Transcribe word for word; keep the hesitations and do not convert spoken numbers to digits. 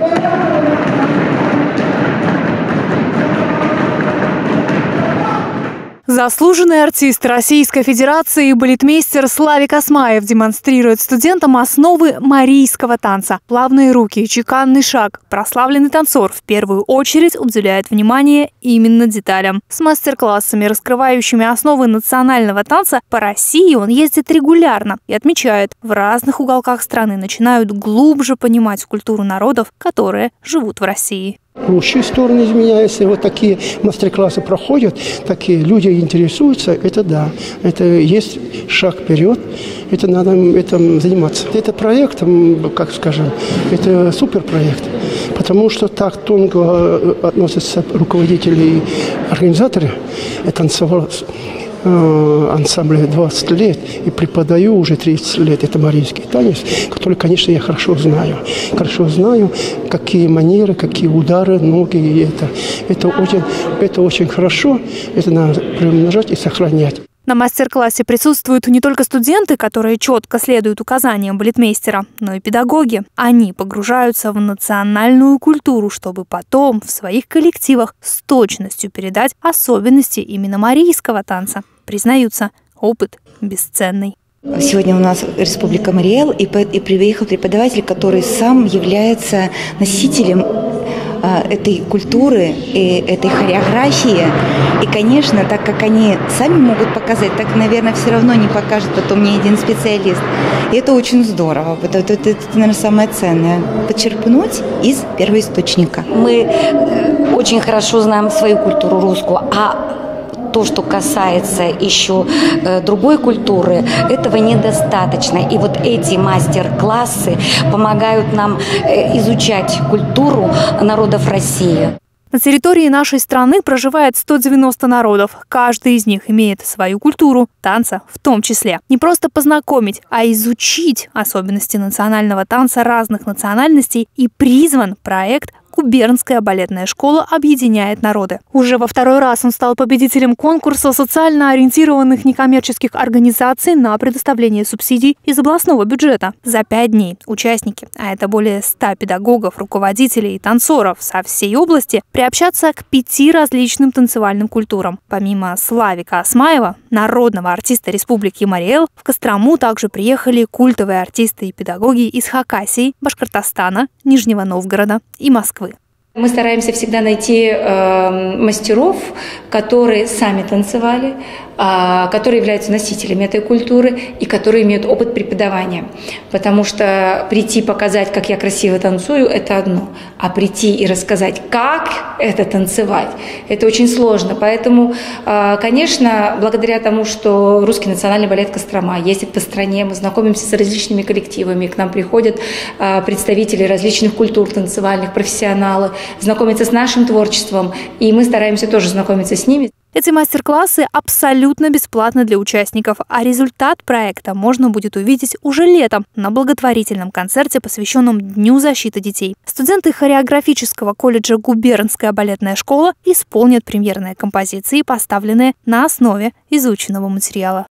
Заслуженный артист Российской Федерации и балетмейстер Славик Осмаев демонстрирует студентам основы марийского танца. Плавные руки, чеканный шаг. Прославленный танцор в первую очередь уделяет внимание именно деталям. С мастер-классами, раскрывающими основы национального танца, по России он ездит регулярно и отмечает, в разных уголках страны начинают глубже понимать культуру народов, которые живут в России. В лучшую сторону изменяется. Вот такие мастер-классы проходят, такие люди интересуются. Это да, это есть шаг вперед. Это надо этим заниматься. Это проект, как скажем, это суперпроект. Потому что так тонко относятся руководители и организаторы. Я танцевал ансамбле двадцать лет и преподаю уже тридцать лет. Это марийский танец, который, конечно, я хорошо знаю. Хорошо знаю, какие манеры, какие удары, ноги. И это, это, очень, это очень хорошо. Это надо приумножать и сохранять. На мастер-классе присутствуют не только студенты, которые четко следуют указаниям балетмейстера, но и педагоги. Они погружаются в национальную культуру, чтобы потом в своих коллективах с точностью передать особенности именно марийского танца. Признаются, опыт бесценный. Сегодня у нас Республика Мариэл, и приехал преподаватель, который сам является носителем этой культуры и этой хореографии. И, конечно, так как они сами могут показать, так, наверное, все равно не покажет потом ни один специалист. И это очень здорово. Это, это, это, наверное, самое ценное. Подчерпнуть из первоисточника. Мы очень хорошо знаем свою культуру русскую, а то, что касается еще э, другой культуры, этого недостаточно. И вот эти мастер-классы помогают нам э, изучать культуру народов России. На территории нашей страны проживает сто девяносто народов. Каждый из них имеет свою культуру, танца в том числе. Не просто познакомить, а изучить особенности национального танца разных национальностей и призван проект «Губернская балетная школа объединяет народы». Уже во второй раз он стал победителем конкурса социально ориентированных некоммерческих организаций на предоставление субсидий из областного бюджета. За пять дней участники, а это более ста педагогов, руководителей и танцоров со всей области, приобщатся к пяти различным танцевальным культурам. Помимо Славика Осмаева, народного артиста Республики Мариэл, в Кострому также приехали культовые артисты и педагоги из Хакасии, Башкортостана, Нижнего Новгорода и Москвы. Мы стараемся всегда найти э, мастеров, которые сами танцевали, э, которые являются носителями этой культуры и которые имеют опыт преподавания. Потому что прийти показать, как я красиво танцую, это одно. А прийти и рассказать, как это танцевать, это очень сложно. Поэтому, э, конечно, благодаря тому, что Русский национальный балет Кострома ездит по стране, мы знакомимся с различными коллективами, к нам приходят э, представители различных культур танцевальных, профессионалы, знакомиться с нашим творчеством, и мы стараемся тоже знакомиться с ними. Эти мастер-классы абсолютно бесплатны для участников, а результат проекта можно будет увидеть уже летом на благотворительном концерте, посвященном Дню защиты детей. Студенты хореографического колледжа «Губернская балетная школа» исполнят премьерные композиции, поставленные на основе изученного материала.